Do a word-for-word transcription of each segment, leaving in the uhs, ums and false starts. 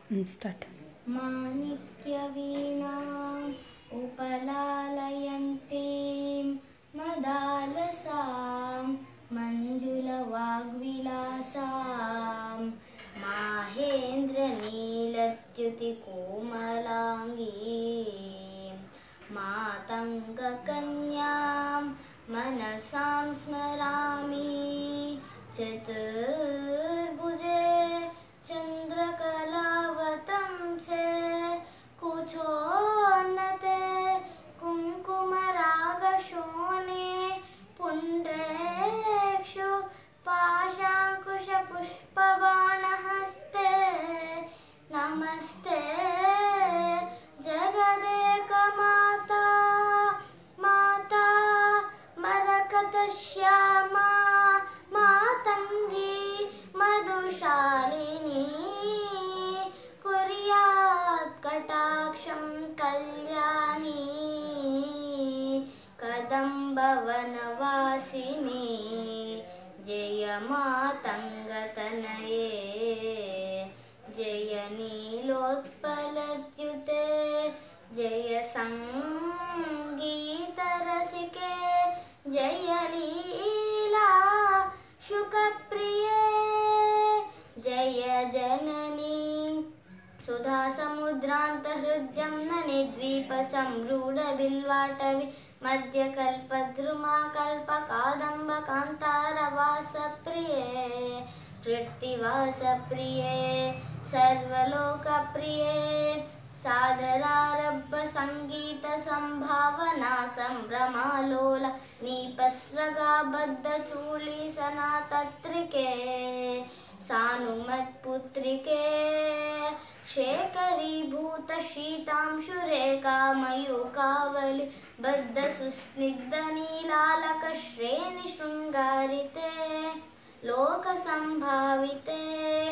Start. माणिक्यवीणाम् उपलालयन्तीं मदालसां मञ्जुलवाग्विलासां माहेन्द्रनीलद्युतिकोमलाङ्गीं मातङ्गकन्यां मनसां स्मरामि। चतुर्भुजे चन्द्रकलावतंसे कुचोन्नते कुङ्कुमरागशोणे पुण्ड्रेक्षु पाशाङ्कुशपुष्पबाणहस्ते नमस्ते जगदेकमाता माता मरकतश्यामा मातङ्गी मधुशालिनी कुर्यात् कटाक्षं कल्याणी कदम्बवनवासिनी जय मातङ्गतनये जय नीलोत्पलद्युते जय सङ्गीतरसिके जय लीला शुकप्रिये जय जननी सुधासमुद्रान्तहृद्यं ननिद्वीपसम्रूढबिल्वाटवी मध्यकल्पद्रुमा कल्पकादम्बकान्तारवासप्रिये कृत्तिवासप्रिये सर्वलोकप्रिये सादरारब्ध संगीत संभावना संभ्रमालोल नीपस्रगाबद्ध चूली सनातत्रिके सानुमत्पुत्रिके शेखरीभूत शीतांशुरेखा मयूकावलि बद्ध सुस्निग्ध नीलालक श्रेणि शृङ्गारिते लोकसंभाविते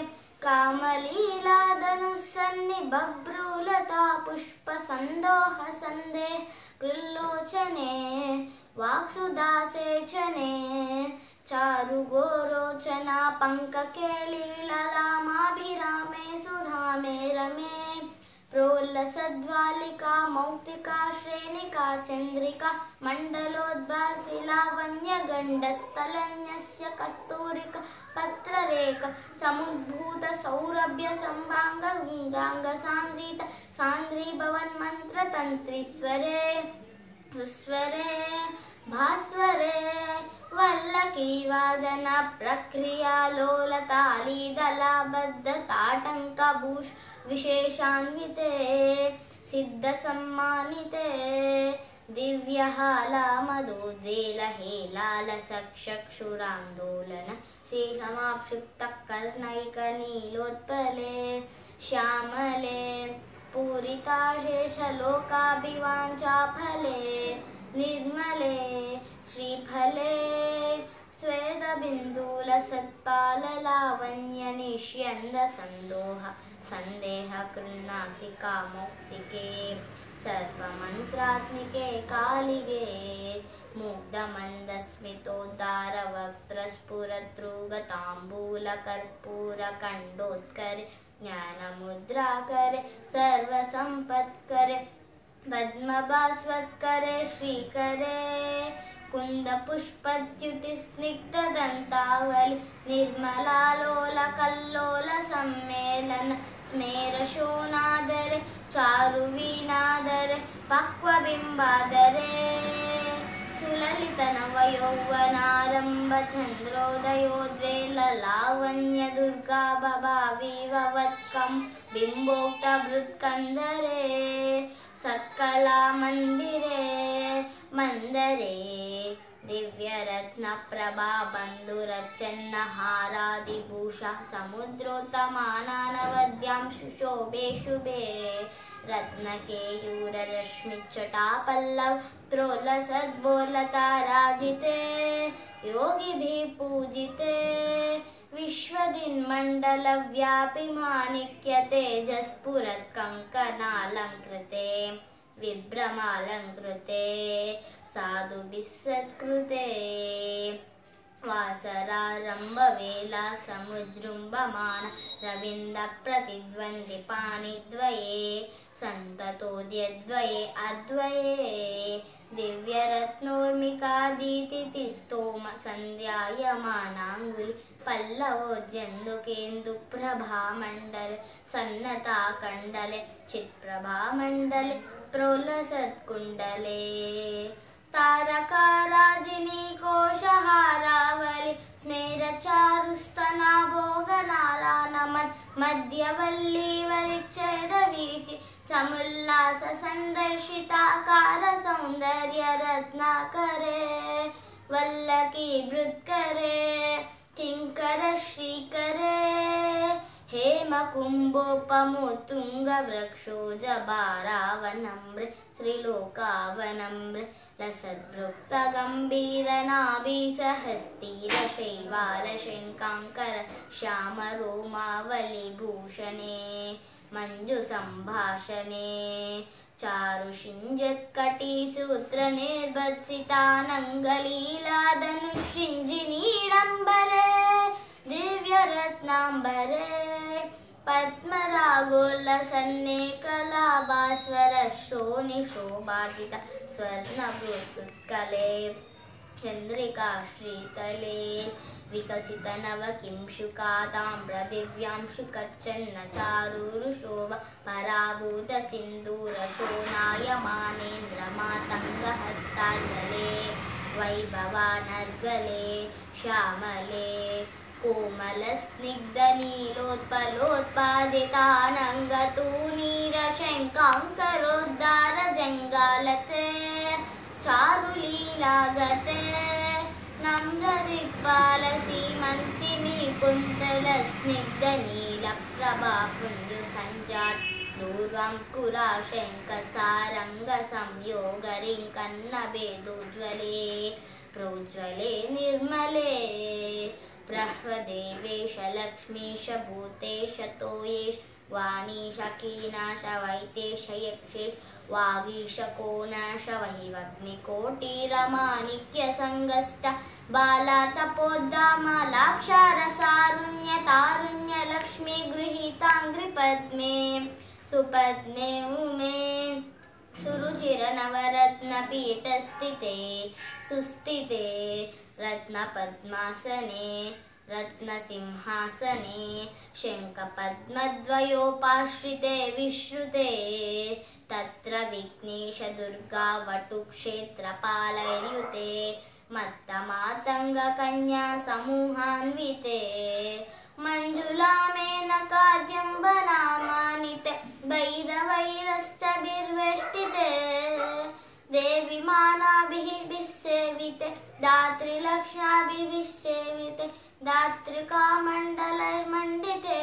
कामलीलाधनुस्सन्नि बभ्रूलता पुष्प संदोह संदेह कृल्लोचने वाक्सुदासेचने चारु गोरोचना पंकके लीललामाभिरामे सुधामे रमे प्रोल्लसद्वालिका मौक्तिका श्रेणिका चन्द्रिका मण्डलोद्भासि लावण्यगण्डस्थलन्यस्य कस्तूरिका पत्ररेखा समुद्भूत सौरभ्य संभांग गुंगांग सांद्रित सांद्री भवन मंत्र तंत्रीस्वरे सुस्वरे भास्वरे वल्लकी वादन प्रक्रिया लोलताली दलाबद्ध ताटंक भूष विशेषान्विते सिद्ध सम्मानिते दिव्यहाला मधुद्वेल हेलाल सक्षक्षुरान्दोलन श्री समाक्षिप्त कर्णैक नीलोत्पले श्यामले पूरिताशेषलोकाभिवाञ्छा फले निर्मले श्रीफले स्वेदबिन्दूल सत्पाल लावण्य निष्यन्द संदोह संदेह कृन्नासिका मौक्तिके सर्वमन्त्रात्मिके कालिगे मुग्धमन्दस्मितोद्धार वक्त्रस्फुरतृगताम्बूल कर्पूर कण्डोत्करे ज्ञानमुद्राकरे सर्वसम्पत्करे पद्मभास्वत्करे श्रीकरे कुन्दपुष्पद्युति स्निग्धदन्तावलि निर्मलालोल कल्लोल सम्मेलन स्मेरशोणादरे चारुवीणादरे पक्वबिम्बादरे सुललित नवयौवनारम्भ चन्द्रोदयोद्वेल लावण्य दुर्गा भवाविववत्कं बिम्बोक्तभृत्कन्धरे सत्कला मन्दिरे मन्दरे दिव्यरत्न प्रभा बन्धुरचन्न हारादिभूषा समुद्रोत्तमानानवद्यां शुशोभे शुभे रत्नकेयूररश्मिच्छटापल्लव प्रोल्लसद्बोलताराजिते योगिभिः पूजिते विश्वदिन्मण्डलव्यापि माणिक्य तेजस्फुरत् कङ्कणालङ्कृते विभ्रमालङ्कृते साधुभिः सत्कृते वासरारम्भवेला समुजृम्भमाण रविन्दप्रतिद्वन्द्विपाणिद्वये सन्ततोद्यद्वये अद्वये दिव्यरत्नोर्मिकादीतिस्तोम सन्ध्यायमानाङ्गुलि पल्लवोज्जन्दुकेन्दुप्रभामण्डले सन्नताकण्डले चित्प्रभामण्डले प्रोलसत्कुण्डले तारकाराजिनी कोशहारावलि स्मेरचारुस्तना भोगनारानमन् मध्यवल्ली वलिच्छेदवीचि समुल्लास सन्दर्शिताकार सौन्दर्य रत्नाकरे वल्लकी भृत्करे किङ्कर श्रीकरे हेमकुम्भोपमोत्तुङ्गवृक्षोजबारावनम्र त्रिलोकावनम्र लसद्भृक्तगम्भीरनाभिसहस्तिरशैवालशङ्काङ्कर श्यामरोमावलिभूषणे मञ्जुसम्भाषणे चारुषिञ्जत्कटीसूत्रनिर्भत्सितानङ्गलीलाधनुषिञ्जिनीडम्बरे दिव्यरत्नाम्बरे पद्मरागोल्लसन्ने कलाभास्वरशोनिशोभाषित स्वर्णभूत्कले चन्द्रिकाश्रीतले विकसितनवकिंशुकाताम्रदिव्यांशुकच्छन्न चारुरुशोभा पराभूतसिन्दूरशोणायमानेन्द्रमातङ्गहस्तार्गले वैभवानर्गले श्यामले कोमलस्निग्धनीलोत्पलोत्पादितानङ्गतूनीरशङ्काङ्करोद्धारजङ्गालते चारुलीलागते नम्रदिक्पालसीमन्तिनी कुन्तलस्निग्धनीलप्रभापुञ्जुसञ्जाट् दूर्वाङ्कुराशङ्कसारङ्गसंयोगरिङ्कन्नभेदोज्ज्वले प्रोज्ज्वले निर्मले प्रह्वदेवेश लक्ष्मीश भूतेश तोयेश वाणीश कीनाश वैतेश यक्षेश वागीश कोणाश वैवग्निकोटिरमाणिक्यसङ्गष्ट बाला तपोद्दामलाक्षारसारुण्य तारुण्य लक्ष्मी गृहीताङ्घ्रिपद्मे सुपद्मे उमे सुरुचिरनवरत्नपीठस्थिते सुस्थिते रत्नपद्मासने रत्नसिंहासने शङ्खपद्मद्वयोपाश्रिते विश्रुते तत्र विघ्नेश दुर्गा वटुक्षेत्रपालैर्युते मत्तमातङ्गकन्या समूहान्विते मञ्जुलामेनकाद्यम्बनामानिते भैरवैरष्टभिर्वेष्टिते देवी मानाभिः सेविते दातृलक्ष्म्याभिः सेविते दातृकामण्डलैर्मण्डिते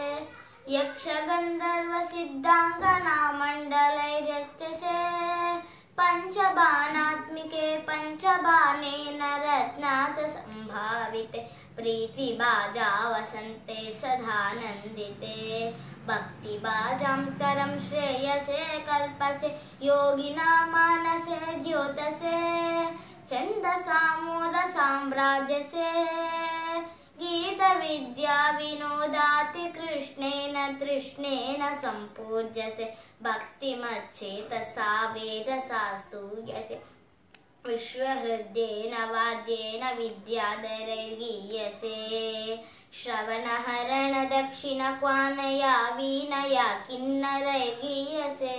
यक्षगन्धर्वसिद्धाङ्गनामण्डलैर्यच्छसे पञ्चबाणात्मिके पञ्चबाणेन रत्ना च सम्भाविते प्रीतिबाजा वसन्ते सदानन्दिते भक्तिबाजान्तरं श्रेयसे कल्पसे योगिनां मानसे द्योतसे छन्दसामोदसाम्राजसे गीतविद्या विनोदाति कृष्णेन तृष्णेन सम्पूज्यसे भक्तिमच्चेतसा वेदसा स्तूयसे विश्वहृद्येन वाद्येन विद्याधरैर्गीयसे श्रवणहरण दक्षिणक्वानया वीणया किन्नरैर्गीयसे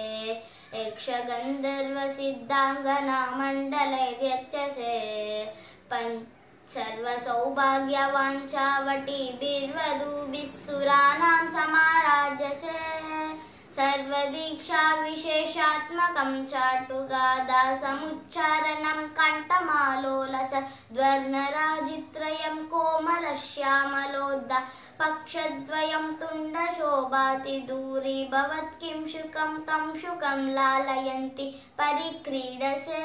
यक्षगन्धर्वसिद्धाङ्गनामण्डलैर्यच्छसे सर्वसौभाग्यवाञ्छावटीभिर्वधूभिः सुराणां समाराध्यसे सर्वदीक्षा विशेषात्मकं चाटुगादा समुच्चारणं कण्ठमालोलस द्वर्णराजित्रयं कोमलश्यामलोद्दा पक्षद्वयं तुण्डशोभाति दूरी भवत्किं शुकं तं शुकं लालयन्ति परिक्रीडसे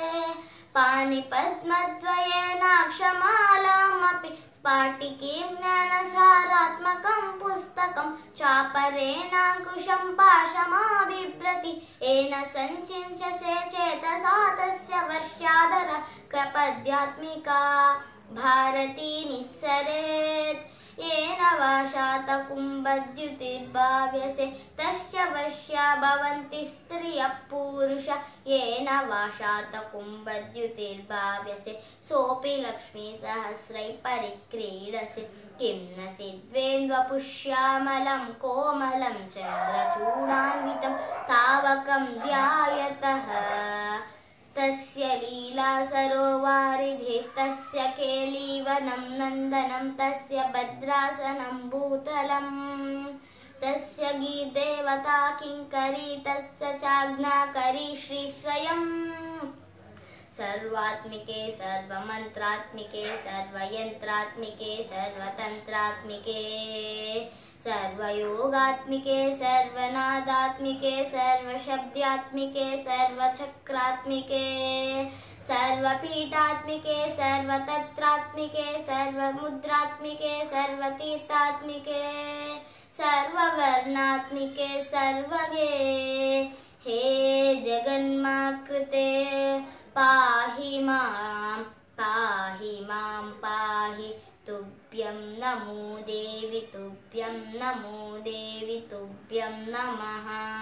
पाणिपद्मद्वयेनाक्षमालामपि स्फाटिकीं ज्ञानसारात्मकं पुस्तकं चापरेणाङ्कुशं पाशमाबिभ्रति येन सञ्चिन्त्यसे चेतसा तस्य वर्ष्यादर कपद्यात्मिका भारती निस्सरेत् येन वा शातकुम्भद्युतिर्भाव्यसे तस्य वश्या भवन्ति स्त्रियः पुरुष येन वा शातकुम्भद्युतिर्भाव्यसे सोऽपि लक्ष्मीसहस्रैः परिक्रीडसे किं न सिद्वेन्द्वपुष्यामलं कोमलं चन्द्रचूडान्वितं तावकं ध्यायतः तस्य लीला सरोवारिधे तस्य केलीवनं नन्दनं तस्य भद्रासनं भूतलम् तस्य गीर्देवता किङ्करी तस्य चाज्ञाकरी श्रीस्वयं सर्वात्मिके सर्वमन्त्रात्मिके सर्वयन्त्रात्मिके सर्वतन्त्रात्मिके सर्वयोगात्मिके सर्वनादात्मिके सर्वशब्दात्मिके सर्वचक्रात्मिके सर्वपीठात्मिके सर्वतन्त्रात्मिके सर्वमुद्रात्मिके सर्वतीर्थात्मिके सर्ववर्णात्मिके सर्वगे हे जगन्माकृते पाहि मां पाहि मां पाहि तुभ्यं नमो देवि तुभ्यं नमो देवि तुभ्यं नमः।